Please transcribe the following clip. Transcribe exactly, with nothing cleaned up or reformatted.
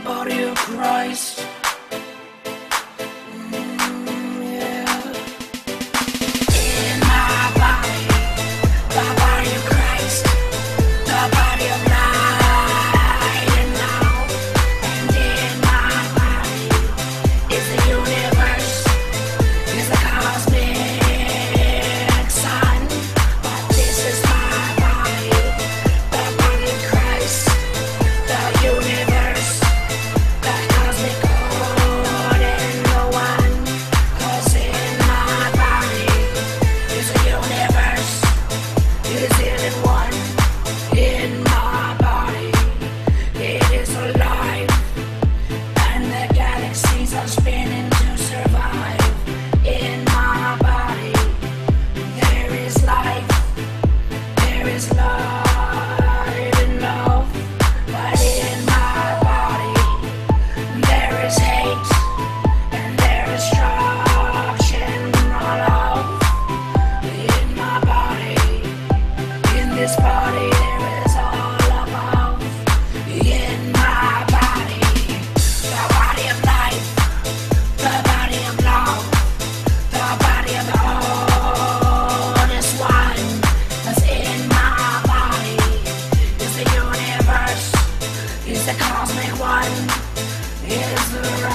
body of Christ. Mm, yeah. In my body, the body of Christ, the body of light, and now, and in my body is the universe, is the cosmic sun. But this is my body, the body of Christ, the universe, the cosmic code, and the one. 'Cause in my body is a universe, is it in one? In my body, it is alive, and the galaxies are spinning to survive. In my body, there is life, there is light and love. But in my body, there is hate, and there is destruction all of. In my body, in this body, there is all above. In my body, the body of life, the body of love, the body of the honest one. 'Cause in my body is the universe, is the cosmic one, is the